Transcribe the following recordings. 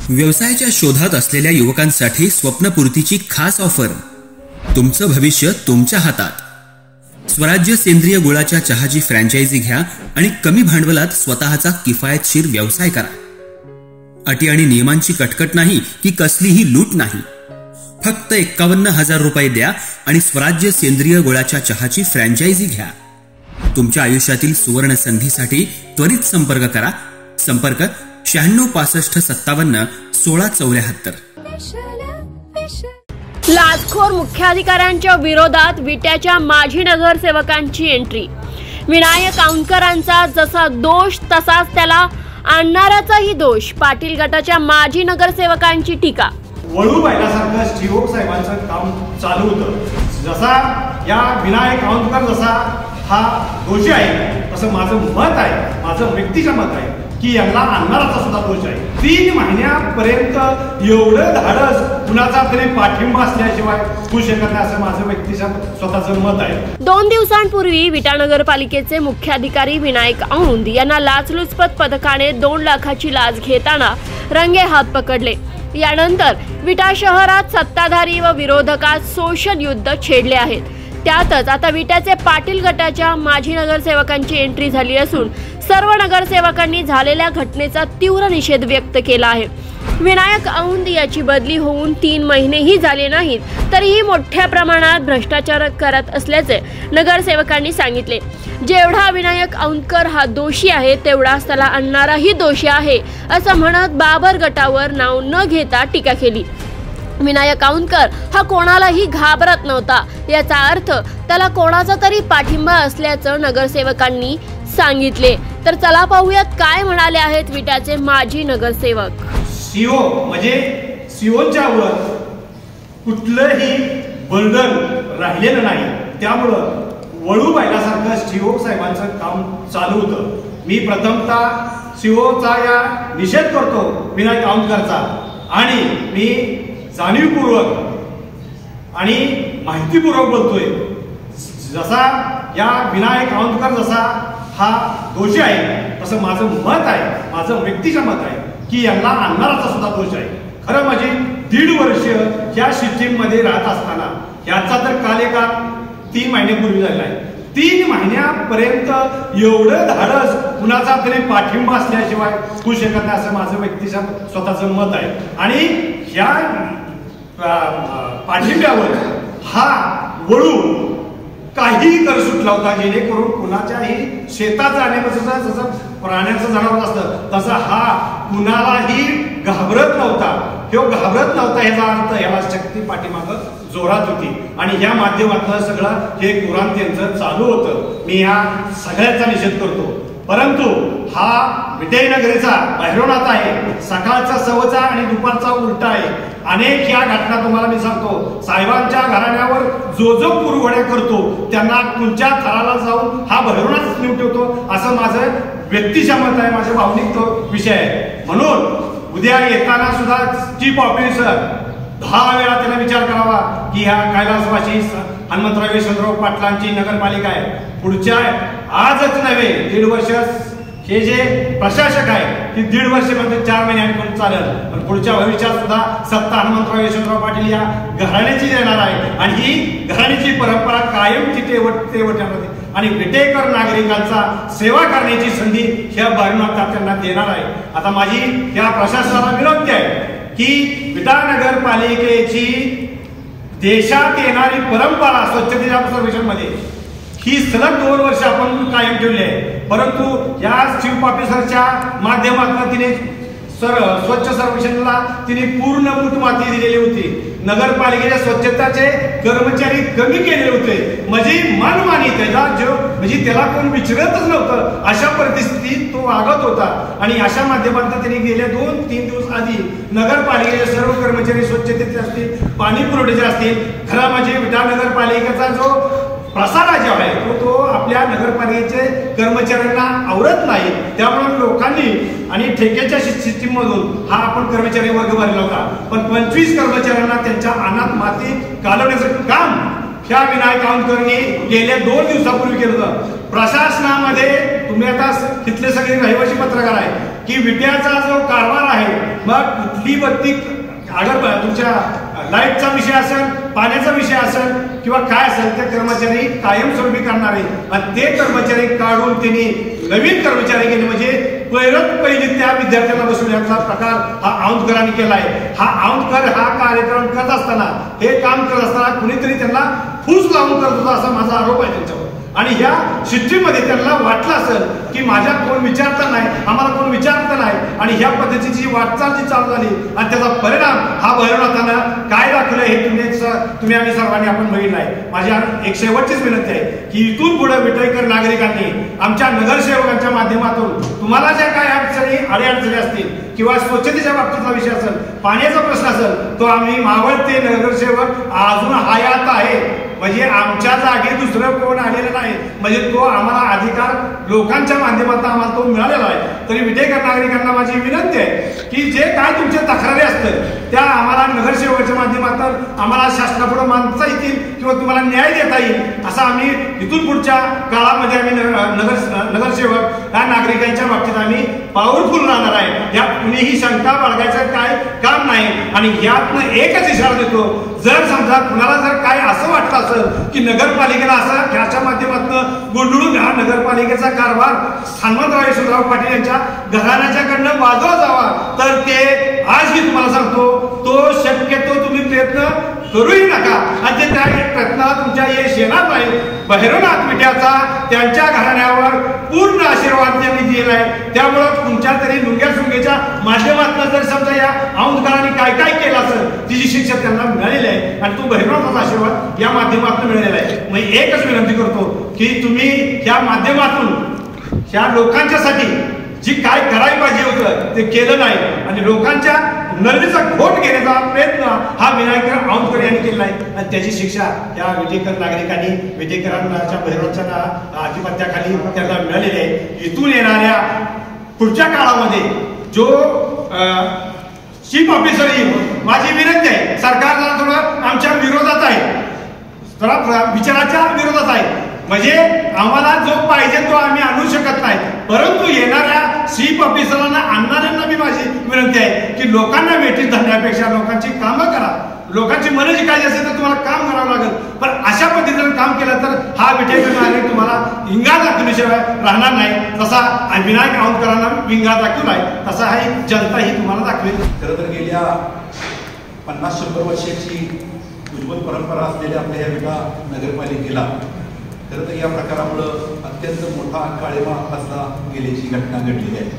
व्यवसायाच्या शोधात असलेल्या युवकांसाठी स्वप्नपूर्तीची खास ऑफर। तुमचं भविष्य तुमच्या हातात। स्वराज्य सेंद्रिय गुळाच्या चहाची फ्रँचायझी घ्या आणि कमी भांडवलात स्वतःचा किफायतशीर व्यवसाय करा। अटी आणि नियमांची कटकट नाही की कसलीही लूट नाही। फक्त 51,000 रुपये द्या आणि स्वराज्य सेंद्रिय गुळाच्या चहाची फ्रँचायझी घ्या। तुमच्या आयुष्यातील सुवर्ण संधीसाठी त्वरित संपर्क करा। संपर्क 9665571674। लाचखोर मुख्याधिकाऱ्यांच्या विरोधात विट्याच्या माजी नगरसेवकांची एंट्री। विनायक औंधकरांचा जसा दोष तसाच त्याला आणणाराचाही दोष। पाटील गटाच्या माजी नगरसेवकांची टीका। वळू पाहिल्यासारखं शिवोक साहेबांचं काम चालू होतं। जसा या विनायक औंधकर जसा हा दोषी आहे तसं माझं मत आहे, माझं व्यक्तिगत मत आहे की यांना आणणाराचा सुद्धा दोष आहे। 3 महिन्यापर्यंत एवढं धाडस कुणाचा तरी पाठिंबा असल्याशिवाय होऊ शकत नाही असं माझं व्यक्तिगत स्वतःचं मत आहे। 2 दिवसांपूर्वी विटा नगरपालिकेचे मुख्याधिकारी विनायक औंध यांना लाचलुचपत पथकाने 2 लाखाची लाच घेताना रंगे हात पकडले। यानंतर विटा शहरात सत्ताधारी व विरोधकात सोशल युद्ध छेडले आहेत। त्यातच आता विट्याचे पाटील गटाच्या माजी नगरसेवकांची एंट्री झाली असून सर्व नगरसेवकांनी झालेल्या घटनेचा तीव्र निषेध व्यक्त केला आहे। विनायक औंध याची बदली होऊन 3 महिनेही झाले नाहीत तरीही मोठ्या प्रमाणात भ्रष्टाचार करत असल्याचे नगरसेवकांनी सांगितले। जेवढा विनायक औंधकर हा दोषी आहे तेवढाच त्याला आणणाराही दोषी आहे असं म्हणत बाबर गटावर नाव न घेता टीका केली। विनायक औंधकर हा कोणालाही घाबरत नव्हता, याचा अर्थ त्याला कोणाचा तरी पाठिंबा असल्याचं नगरसेवकांनी सांगितले। तर चला पाहूयात काय म्हणाले आहेत विट्याचे माजी नगरसेवक। सीओ म्हणजे सीओच्या वर कुठलंही बंधन राहिलेलं नाही, त्यामुळं वळू पाहिल्यासारखं सीओ साहेबांचं काम चालू होतं। मी प्रथमतः सीओचा या निषेध करतो विनायक औंधकरचा, आणि मी जाणीवपूर्वक आणि माहितीपूर्वक बोलतोय। जसा या विनायक औंधकर जसा हा दोषी आहे तसं माझं मत आहे, माझं व्यक्तिगत मत आहे की यांना आणणाराचा सुद्धा दोष आहे। खरं म्हणजे 1.5 वर्ष या सिस्टीम मध्ये राहत असताना याचा तर कालेकाल 3 महिन्यापूर्वी झाला आहे। 3 महिन्यापर्यंत एवढं धाडस कुणाचा तरी पाठिंबा असल्याशिवाय होऊ शकत नाही असं माझं व्यक्तिगत स्वतःचं मत आहे। आणि ह्या पाठिंब्यावर हा वळू काही कर सुटला होता, जेणेकरून कुणाच्याही शेतात जाण्यापासून जसं प्राण्याचं जनावर असतं तसं हा कुणालाही घाबरत नव्हता। तो घाबरत नव्हता याचा अर्थ याला शक्ती पाठीमागं जोरात होती, आणि या माध्यमातून सगळं हे कुराण त्यांचं चालू होतं। मी या सगळ्याचा निषेध करतो, परंतु हा विटयनगरीचा भैरवनाथ आहे, सकाळचा सवचा आणि दुपारचा उलटा आहे। अनेक या घटना तुम्हाला मी सांगतो, साहेबांच्या घराण्यावर जो पुरवड्या करतो त्यांना तुमच्या थराला जाऊन हा भैरवनाथ नेऊन ठेवतो असं माझं व्यक्तिगत मत आहे, माझ्या भावनिक तो विषय आहे। म्हणून उद्या येताना सुद्धा चीफ ऑफिसर 10 वेळा त्याला विचार करावा की ह्या कैलासवासी हनुमंतराव यशवंतराव पाटलांची नगरपालिका आहे। पुढच्या आजच नव्हे 1.5 वर्ष हे जे प्रशासक आहे ती 1.5 वर्ष म्हणजे 4 महिन्यांपर्यंत चालेल, पण पुढच्या भविष्यात सुद्धा सत्ता हनुमंतराव यशवंतराव पाटील या घराण्याची येणार आहे, आणि ही घराण्याची परंपरा कायम तिथे ठेवणार आणि विटेकर नागरिकांचा सेवा करण्याची संधी ह्या भैरवनाथ त्यांना देणार आहे। आता माझी या प्रशासनाला विनंती आहे की विटा नगरपालिकेची देशात येणारी परंपरा स्वच्छतेच्या सर्वेक्षणमध्ये ही सलग 2 वर्ष आपण कायम ठेवली आहे, परंतु या चीफ ऑफिसरच्या माध्यमातून तिने स्वच्छ सर्वेक्षणला तिने पूर्ण माती दिलेली होती। नगरपालिकेच्या स्वच्छताचे कर्मचारी कमी केले होते, म्हणजे मनमानी त्याला म्हणजे त्याला कोण विचारतच नव्हतं अशा परिस्थितीत तो वागत होता। आणि अशा माध्यमातून त्यांनी गेल्या 2-3 दिवस आधी नगरपालिकेचे सर्व कर्मचारी स्वच्छतेचे असतील, पाणी पुरवठ्याचे असतील, खरं म्हणजे विटा नगरपालिकेचा जो प्रसार जो आहे तो आपल्या नगरपालिकेचे कर्मचाऱ्यांना आवडत नाही, त्यामुळे लोकांनी आणि ठेक्याच्या सिस्टीम मधून हा आपण कर्मचारी वर्ग भरला होता, पण 25 कर्मचाऱ्यांना त्यांच्या अनाथ माती घालवण्याचं काम ह्या विनायक औंधकरनी गेल्या 2 दिवसापूर्वी केलं होतं। प्रशासनामध्ये तुम्ही आता तिथले सगळे रहिवासी पत्रकार आहे, की विट्याचा जो कारभार आहे, मग कुठली बत्ती अगर तुमच्या लाईटचा विषय असेल, पाण्याचा विषय असेल किंवा काय असेल, ते कर्मचारी कायमस्वरूपी करणारे आणि ते कर्मचारी काढून त्यांनी नवीन कर्मचारी गेले. म्हणजे पहिली त्या विद्यार्थ्यांना बसवण्याचा प्रकार हा औंधकरांनी केला आहे. हा औंधकर हा कार्यक्रम करत असताना, हे काम करत असताना कुणीतरी त्यांना फूस लावून करत होता असा माझा आरोप आहे त्यांच्यावर. आणि ह्या सिस्टीममध्ये त्यांना वाटलं असेल की माझ्या कोण विचारता नाही, आम्हाला कोण विचारता नाही, आणि ह्या पद्धतीची वाटचाल जी चालू झाली आणि त्याचा परिणाम हा भैरवनाथानं काय दाखवलं हे तुम्ही आणि सर्वांनी आपण बघितलं आहे. माझी एक शेवटचीच विनंती आहे की इथून पुढे विटईकर नागरिकांनी आमच्या नगरसेवकांच्या माध्यमातून तुम्हाला ज्या काय अडचणी असतील किंवा स्वच्छतेच्या बाबतीतला विषय असेल, पाण्याचा प्रश्न असेल, तो आम्ही मावळते नगरसेवक अजून हयात आहे. म्हणजे आमच्या जागी दुसरं कोण आलेलं नाही, म्हणजे तो आम्हाला अधिकार लोकांच्या माध्यमातून आम्हाला तो मिळालेला आहे. तरी विटेकर नागरिकांना माझी विनंती आहे की जे काय तुमच्या तक्रारी असतात त्या आम्हाला नगरसेवकाच्या माध्यमातून आम्हाला शासनापुढे मांडता येतील किंवा तुम्हाला न्याय देता येईल, असं आम्ही इथून पुढच्या काळामध्ये आम्ही नगरसेवक या नागरिकांच्या बाबतीत आम्ही पॉवरफुल राहणार आहे. या कुणीही शंका बाळगायचं काय काम नाही. आणि यातनं एकच इशारा देतो, जर समजा कुणाला जर काय असं वाटतं असेल की नगरपालिकेला असं ह्याच्या माध्यमातून गोंधळून हा नगरपालिकेचा कारभार हनुमंतराव यशवंतराव पाटील यांच्या घराण्याच्याकडनं बाजूला जावा, तर ते आजही तुम्हाला सांगतो तो शक्यतो तुम्ही प्रयत्न करूही नका. आणि ते त्या प्रयत्नाला तुमच्या यश येणार नाही. भैरवनाथ विट्याचा त्यांच्या घराण्यावर पूर्ण आशीर्वाद त्यांनी दिलाय. त्यामुळं तुमच्या तरी लुंग्या सुंगेच्या माध्यमातून जर समजा या औंधकरांनी काय काय केलं असेल तिची शिक्षा त्यांना मिळालेली आहे आणि तो भैरवनाथाचा आशीर्वाद या माध्यमातून मिळालेला आहे. मग एकच विनंती करतो की तुम्ही या माध्यमातून ह्या लोकांच्यासाठी जी काय करायला पाहिजे होतं ते केलं नाही आणि लोकांच्या नरवीचा घोट घेण्याचा प्रयत्न हा विनायक औंधकर यांनी केला आहे. आणि त्याची शिक्षा या विटेकर नागरिकांनी विटेकरांच्या भैरवनाथाच्या आधिपत्याखाली त्यांना मिळालेली आहे. इथून येणाऱ्या पुढच्या काळामध्ये जो चीफ ऑफिसर येईल, माझी विनंती आहे, सरकार जरा थोडं आमच्या विरोधात आहे, जरा विचाराच्या विरोधात आहे. म्हणजे आम्हाला जो पाहिजे तो आम्ही आणू शकत नाही, परंतु येणाऱ्या चीफ ऑफिसरांना आणणाऱ्यांना मी माझी विनंती आहे की लोकांना वेठीत धरण्यापेक्षा लोकांची कामं करा. लोकांची मनं जी काळजी असेल तर तुम्हाला काम करावं लागेल, पण अशा पद्धतीनं काम केलं तर हा विटेकर नागरिक तुम्हाला विंगा दाखवल्याशिवाय राहणार नाही. तसा विनायक औंधकरांना विंगा दाखवलाय तसा हा जनता ही तुम्हाला दाखवेल. खरं तर गेल्या 50-100 वर्षाची उज्ज्वल परंपरा असलेल्या आपल्या या विटा नगरपालिकेला खरं तर या प्रकारामुळं अत्यंत मोठा काळेमा असला गेल्याची घटना घडलेली आहे.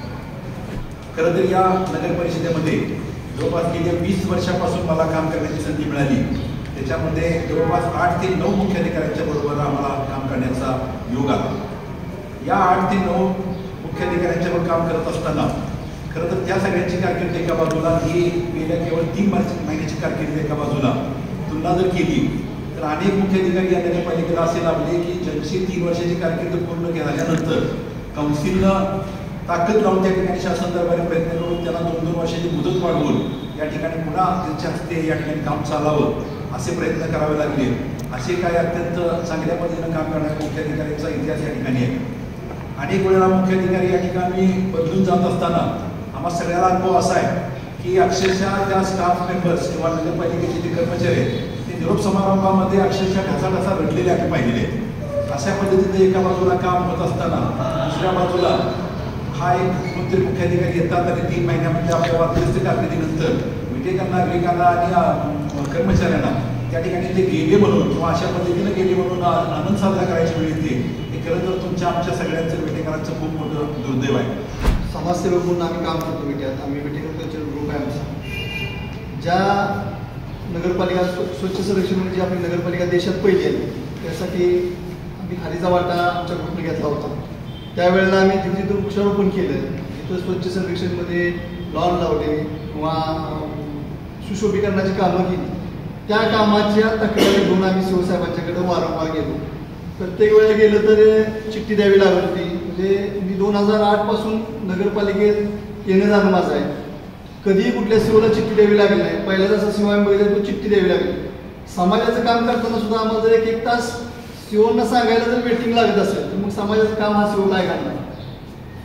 खरं तर या नगर परिषदेमध्ये जवळपास गेल्या 20 वर्षापासून मला काम करण्याची संधी मिळाली. त्याच्यामध्ये जवळपास 8 ते 9 मुख्याधिकाऱ्यांच्या बरोबर आम्हाला काम करण्याचा योग आला. या 8 ते 9 मुख्याधिकाऱ्यांच्यावर काम करत असताना खरं तर त्या सगळ्यांची कारकीर्द एका बाजूला, ही गेल्या केवळ 3 महिन्याची कारकीर्द एका बाजूला तुलना जर केली तर अनेक मुख्याधिकारी या नगरपालिकेला असे लाभले की ज्यांची 3 वर्षाची कारकीर्द पूर्ण झाल्यानंतर काउन्सिलनं ताकद लावून त्या ठिकाणी शासन दरबारी प्रयत्न करून त्यांना 2-2 वर्षाची मुदत वाढवून या ठिकाणी पुन्हा त्यांच्या हस्ते या ठिकाणी काम चालावं असे प्रयत्न करावे लागले. असे काही अत्यंत चांगल्या पद्धतीनं काम करणाऱ्या मुख्याधिकाऱ्यांचा इतिहास या ठिकाणी आहे. अनेक वेळेला मुख्याधिकारी या ठिकाणी बदलून जात असताना आम्हा सगळ्याला अनुभव असा आहे की अक्षरशः त्या स्टाफ मेंबर्स किंवा नगरपालिकेचे जे कर्मचारी आहेत ते निरोप समारंभामध्ये अक्षरशः ढासा रडलेले आम्ही पाहिलेले आहेत. अशा पद्धतीने एका बाजूला काम होत असताना दुसऱ्या बाजूला हा एक कोणतरी मुख्याधिकारी येतात आणि 3 महिन्यामध्ये आपल्या वादग्रस्त कारकिर्दीनंतर विटेकर नागरिकांना आणि कर्मचाऱ्यांना त्या ठिकाणी ते गेले म्हणून किंवा अशा पद्धतीने गेले म्हणून आनंद साजरा करायची वेळ येते. हे खरं तर तुमच्या आमच्या सगळ्यांचं विटेकरांचं खूप मोठं दुर्दैव आहे. समाजसेवक म्हणून आम्ही काम करतो विट्यात. आम्ही विटेकर कल्चर ग्रुप आहे आमचा. ज्या नगरपालिका स्वच्छ सर्वेक्षण म्हणजे आपली नगरपालिका देशात पहिली आहे, त्यासाठी आम्ही खालीचा वाटा आमच्या ग्रुपने घेतला होता. त्यावेळेला आम्ही तिथे वृक्षारोपण केलं. तिथं स्वच्छ सर्वेक्षणमध्ये लॉन लावले किंवा सुशोभीकरणाची कामं केली. त्या कामाच्या तक्रारी घेऊन आम्ही शिवसाहेबांच्याकडे वारंवार गेलो. प्रत्येक वेळेला गेलं तर चिठ्ठी द्यावी लागत होती. म्हणजे मी 2008 पासून नगरपालिकेत येणं जाणं माझं आहे. कधीही कुठल्या सीओला चिठ्ठी द्यावी लागली नाही. पहिल्या जसा सीओ आम्ही बघितलं तो चिठ्ठी द्यावी लागली. समाजाचं काम करताना सुद्धा आम्हाला जर 1-1 तास सीओना सांगायला जर वेटिंग लागत असेल तर मग समाजाचं काम हा सीओ काय करणार.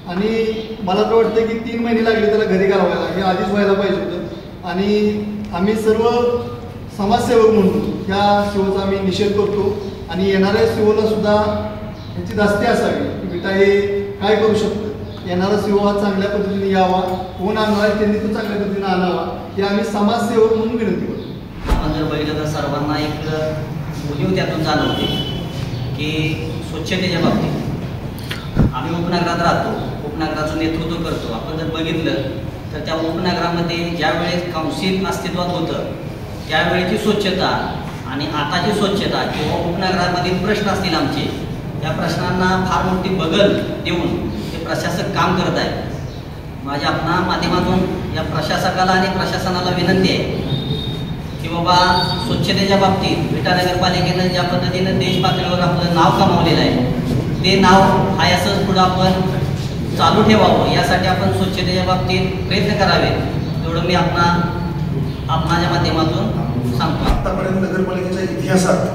आणि मला तर वाटतं की 3 महिने लागले त्याला घरी घालवायला, हे आधीच व्हायला पाहिजे होतं. आणि आम्ही सर्व समाजसेवक म्हणून ह्या सीओचा आम्ही निषेध करतो आणि येणाऱ्या सीओला सुद्धा याची धास्ती असावी की बेटा हे काय करू शकतं. येणारा सीओ हा चांगल्या पद्धतीने यावा, कोण आणणार आहे त्यांनी तो चांगल्या पद्धतीने आणावा, हे आम्ही समाजसेवक म्हणून विनंती करतो. आपण जर बघितलं तर सर्वांना एक उणीव त्यातून जाणवते की स्वच्छतेच्या बाबतीत आम्ही उपनगरात राहतो, उपनगराचं नेतृत्व करतो. आपण जर बघितलं तर त्या उपनगरामध्ये ज्यावेळेस काउन्सिल अस्तित्वात होतं त्यावेळेची स्वच्छता आणि आताची स्वच्छता किंवा उपनगरामधील प्रश्न असतील आमचे, त्या प्रश्नांना फार मोठी बगल देऊन ते प्रशासक काम करत आहे. माझ्या आपणा माध्यमातून या प्रशासकाला आणि प्रशासनाला विनंती आहे की बाबा स्वच्छतेच्या बाबतीत विटा नगरपालिकेनं ज्या पद्धतीनं देश पातळीवर आपलं नाव कमावलेलं आहे ते नाव हाय असंच पुढं आपण चालू ठेवावं, यासाठी आपण स्वच्छतेच्या बाबतीत प्रयत्न करावे, तेवढं मी आपणाच्या माध्यमातून सांगतो. आतापर्यंत नगरपालिकेच्या इतिहासात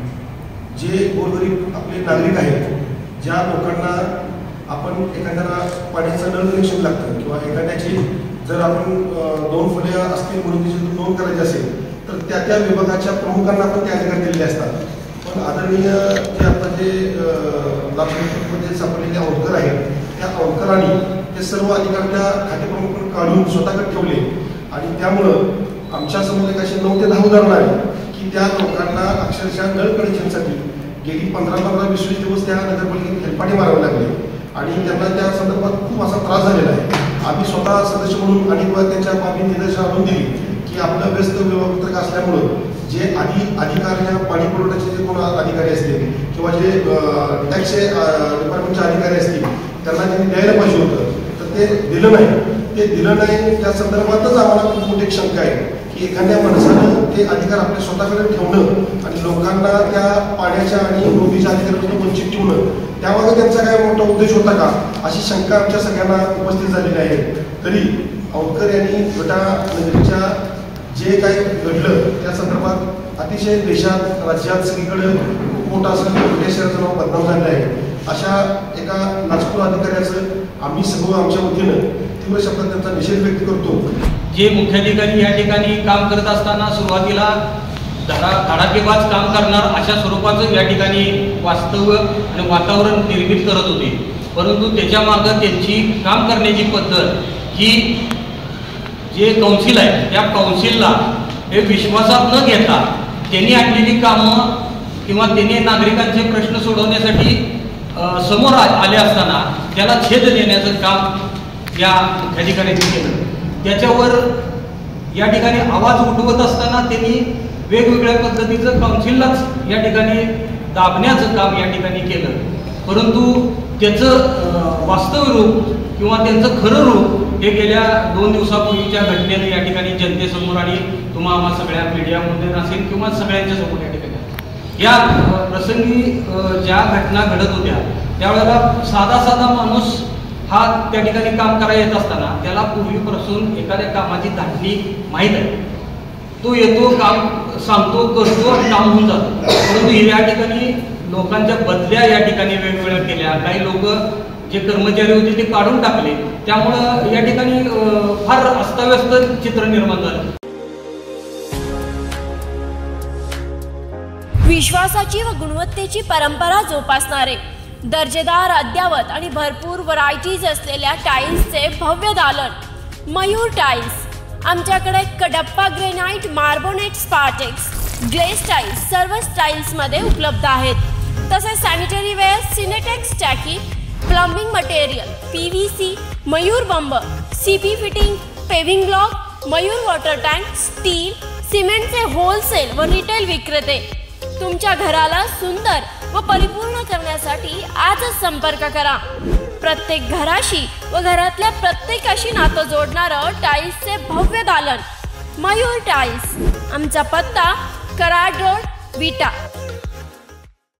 जे गोरगरीब आपले नागरिक आहेत, ज्या लोकांना आपण एखाद्याला पाण्याचं नळ कनेक्शन लागतं किंवा एखाद्याची जर आपण 2 फुले असतील म्हणून त्याची नोंद करायची असेल तर त्या विभागाच्या प्रमुखांना आपण ते अधिकार दिलेले असतात. पण आदरणीय जे आता जे लातूरमध्ये सापडलेले औदकर आहेत त्या औदकरांनी ते सर्व अधिकार त्या खातेप्रमुखांना काढून स्वतःकडे ठेवले आणि त्यामुळं आमच्यासमोर एक असे 9 ते 10 उदाहरणं आहे की त्या लोकांना अक्षरशः नळ कनेक्शनसाठी गेली 15-20 दिवस त्या नगरपालिकेत हेलपाटे मारावे लागले आणि त्यांना त्या संदर्भात खूप असा त्रास झालेला आहे. आम्ही स्वतः सदस्य म्हणून आणि त्यांच्या बाबी निदर्शन आणून दिली की आपलं व्यस्त वेळापत्रक असल्यामुळं जे अधिकार या पाणी पुरवठ्याचे जे कोण अधिकारी असतील किंवा जे टॅक्स डिपार्टमेंटचे अधिकारी असतील त्यांना त्यांनी द्यायला पाहिजे होतं, तर ते दिलं नाही. ते दिलं नाही त्या संदर्भातच आम्हाला खूप मोठी शंका आहे की एखाद्या माणसानं ते अधिकार आपल्या स्वतःकडे ठेवणं आणि लोकांना त्या पाण्याच्या आणि नोंदीच्या अधिकारापासून वंचित ठेवणं, त्यामागे त्यांचा काय मोठा उद्देश होता का, अशी शंका आमच्या सगळ्यांना उपस्थित झालेली आहे. तरी औदकर यांनी विटा नगरीच्या जे काही घडलं त्या संदर्भात अतिशय देशात राज्यात सगळीकडे खूप मोठा असं विटा शहराचं नाव बदनाम झालं आहे. अशा एका लाचखोर अधिकाऱ्याचं आम्ही सर्व आमच्या वतीनं तीव्र शब्दात त्यांचा निषेध व्यक्त करतो. जे मुख्याधिकारी या ठिकाणी काम करत असताना सुरुवातीला धडाकेबाज काम करणार अशा स्वरूपाचं या ठिकाणी वास्तव आणि वातावरण निर्मित करत होते, परंतु त्याच्या मागं त्यांची काम करण्याची पद्धत ही जे काउन्सिल आहे त्या काउन्सिलला हे विश्वासात न घेता त्यांनी आणलेली कामं किंवा त्यांनी नागरिकांचे प्रश्न सोडवण्यासाठी समोर आले असताना त्याला छेद देण्याचं काम या मुख्याधिकाऱ्यांनी केलं. त्याच्यावर या ठिकाणी आवाज उठवत असताना त्यांनी वेगवेगळ्या पद्धतीचं काउन्सिललाच या ठिकाणी दाबण्याचं काम या ठिकाणी केलं, परंतु त्याचं वास्तव रूप किंवा त्यांचं खरं रूप हे गेल्या 2 दिवसापूर्वीच्या घटनेनं या ठिकाणी जनतेसमोर आणि आम्हा सगळ्या मीडियामध्ये असेल किंवा सगळ्यांच्या समोर या ठिकाणी या प्रसंगी ज्या घटना घडत होत्या त्यावेळेला साधा माणूस हा त्या ठिकाणी काम करायला येत असताना त्याला पूर्वीपासून एखाद्या कामाची धाटणी माहीत आहे, तो येतो, काम सांगतो, करतो आणि काम होऊन जातो. परंतु या ठिकाणी लोकांच्या बदल्या या ठिकाणी वेगवेगळ्या केल्या, काही लोक जे कर्मचारी होते ते काढून टाकले, त्यामुळं या ठिकाणी फार अस्ताव्यस्त चित्र निर्माण झालं. विश्वासाची व गुणवत्तेची परंपरा जोपासणारे दर्जेदार, अद्यावत आणि भरपूर व्हरायटीज असलेल्या टाईल्सचे भव्य दालन मयूर टाईल्स. आमच्याकडे Kadappa granite, marbonite, Spartex, glaze tiles सर्व स्टाईल्समध्ये उपलब्ध आहेत. तसेच सॅनिटरी वेअर, सिनेटेक्स टाकी, प्लंबिंग मटेरियल, PVC, मयूर बंब, CP fitting, paving block, Mayur water tank, steel, सिमेंटचे होलसेल व रिटेल विक्रेते. तुमच्या घराला सुंदर व परिपूर्ण करण्यासाठी आजच संपर्क करा. प्रत्येक घराशी व घरातल्या प्रत्येकाशी नातं जोडणारं टाईल्सचे भव्य दालन मयूर टाईल्स. आमचा पत्ता कराड रोड, विटा.